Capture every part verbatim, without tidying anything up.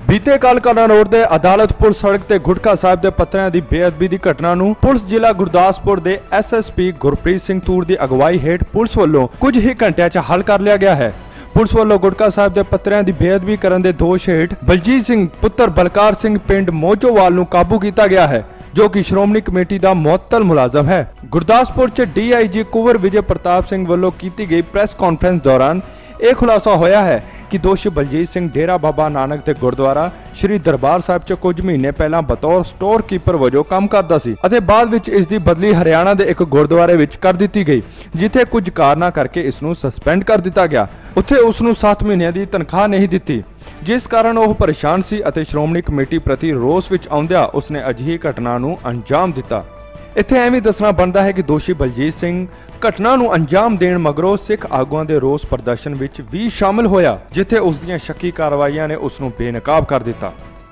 बीते कल कलानौर के अदालत पुल सड़क ते गुटका साहिब के पत्तरियां की बेअदबी की घटना नूं पुलिस जिला गुरदासपुर के S S P Gurpreet Singh Toor की अगवाई हेठ पुलिस वालों कुछ ही घंटिया च हल कर लिया गया है। पुलिस वालों गुटका साहिब के पत्तरियां की बेअदबी करने के दोष हेठ बलजीत सिंह पुत्र बलकार सिंह पिंड मोजोवाल नूं काबू किया गया है, जो कि श्रोमणी कमेटी का मुअत्तल मुलाजम है। गुरदासपुर च D I G Kunwar Vijay Pratap Singh वालों की गई प्रेस कॉन्फ्रेंस दौरान यह खुलासा होया है कि दोषी बलजीत सिंह डेरा बाबा नानक के गुरुद्वारा श्री दरबार साहिब च कुछ महीने पहला बतौर स्टोर कीपर वजों काम करता सी अते बाद विच इस दी बदली हरियाणा के एक गुरुद्वारे विच कर दी गई, जिथे कुछ कारणा करके इसनूं सस्पेंड कर दिता गया। उत्थे उसनूं सात महीनों की तनख्वाह नहीं दी, जिस कारण वह परेशान सी अते श्रोमणी कमेटी प्रति रोस विच आउंदिया उसने अजिही घटना नूं अंजाम दिता। इत्थे एवं दसना बनता है कि दोषी बलजीत सिंह घटना नूं अंजाम देण मगरों सिख आगुआं दे रोस प्रदर्शन विच भी शामिल होया, जिथे उस दीआं शक्की कार्रवाईआं ने उसनूं बेनकाब कर दिता।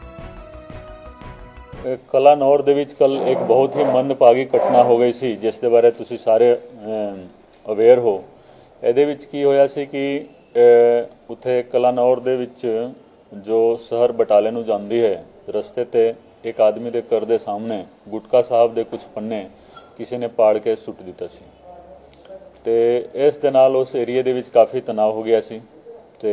कलानौर दे विच कल एक बहुत ही मंदभागी घटना हो गई सी, जिस दे बारे तुसीं सारे अवेयर हो। इहदे विच की होया सी कि उत्थे कलानौर दे विच जो शहर बटाले नूं जांदी है, रस्ते ते एक आदमी दे घर दे सामने गुटका साहब दे कुछ पन्ने किसी ने पाड़ के सुट दिता सी ते इस दे नाल उस एरिए दे विच काफ़ी तनाव हो गया सी ते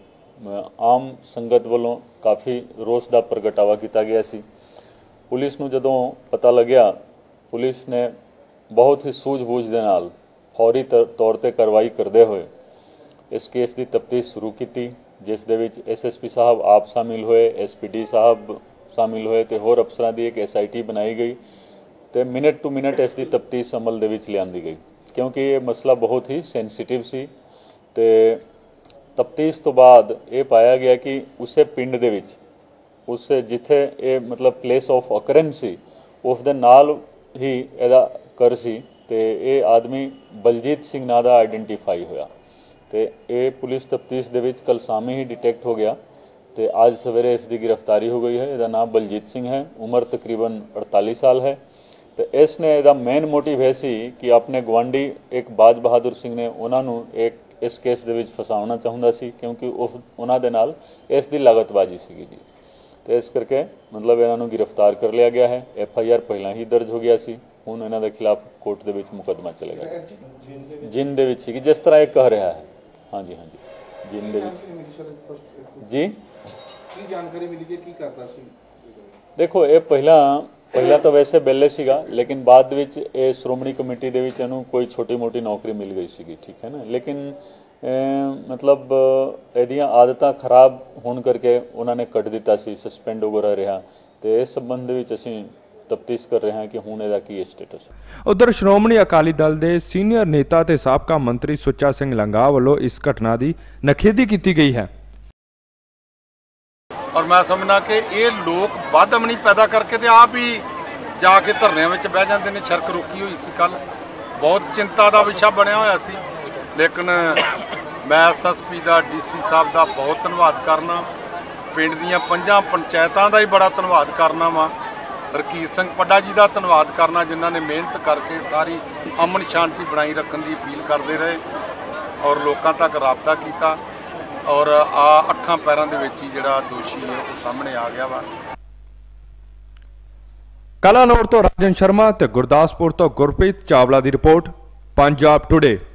आम संगत वालों काफ़ी रोस दा प्रगटावा किया गया सी। पुलिस नूं जदों पता लग्या, पुलिस ने बहुत ही सूझबूझ दे नाल फौरी तौर ते कार्रवाई करदे होए इस केस की तफ्तीश शुरू की, जिस दे विच एस एस पी साहब आप शामिल होए, एस पी डी साहब शामिल होए ते होर अफसरां दी एक एस आई टी बनाई गई ते मिनट टू मिनट इसकी तफ्तीश अमल दे विच लिआंदी गई, क्योंकि ये मसला बहुत ही सेंसिटिव सी। ते तफ्तीश तो बाद ये पाया गया कि उसे पिंड दे विच उससे जिथे ये मतलब प्लेस ऑफ अकरेंस सी उस दे नाल ही इहदा घर सी ते ये आदमी बलजीत सिंह नां दा आइडेंटिफाई होया ते ये पुलिस तफ्तीश दे विच कल शामी ही डिटेक्ट हो गया ते आज सवेरे इसकी गिरफ्तारी हो गई है। इसका नाम बलजीत सिंह है, उम्र तकरीबन अड़तालीस साल है। तो इसने इसका मेन मोटिव है सी कि अपने गवांडी एक बाज बहादुर सिंह ने उन्होंने एक इस केस दे विच फसाउणा चाहुंदा सी, क्योंकि उस उन्हां दे नाल इस दी लागतबाजी सी जी। तो इस करके मतलब इन्हों गिरफ्तार कर लिया गया है। एफ आई आर पहला ही दर्ज हो गया सी, हुण इन्हां दे खिलाफ कोर्ट दे विच मुकदमा चलेगा जिन दे विच सी, जिस तरह एक कह रहा है। हाँ जी हाँ जी जिन दे विच जी जानकारी मिली कि करता सी। देखो ये पहला पहला तो वैसे बेले सीगा, लेकिन बाद विच ये श्रोमणी कमेटी दे विच इहनूं कोई छोटी मोटी नौकरी मिल गई सीगी, ठीक है ना। लेकिन ए, मतलब इहदियां आदतां खराब होने करके उन्होंने कट दिता सी, सस्पेंड वगैरह रहा। तो इस संबंध विच असीं तफ्तीश कर रहे हैं कि हुण इहदा की स्टेटस है। उधर श्रोमणी अकाली दल के सीनियर नेता ते साबका मंत्री सुच्चा सिंह लंगा वालों इस घटना की नखेदी की गई है और मैं समझना कि ये लोग वाधमनी पैदा करके तो आप ही जाके धरने में बह जाते हैं। सड़क रोकी हुई सी कल, बहुत चिंता का विषय बनया होया सी, लेकिन मैं एस एस पी का डी सी साहब का बहुत धन्यवाद करना, पिंड दियां पंजां पंचायतां का ही बड़ा धन्यवाद करना वा, रकीर सिंह पड्डा जी का धन्यवाद करना जिन्होंने मेहनत करके सारी अमन शांति बनाई रखने की अपील करते रहे और लोगों तक राबता किया और आ अठां पैरां दे विच ही जिहड़ा दोषी है वो सामने आ गया वा। कलानौर तो राजन शर्मा ते गुरदासपुर तो गुरप्रीत चावला की रिपोर्ट, पंजाब टुडे।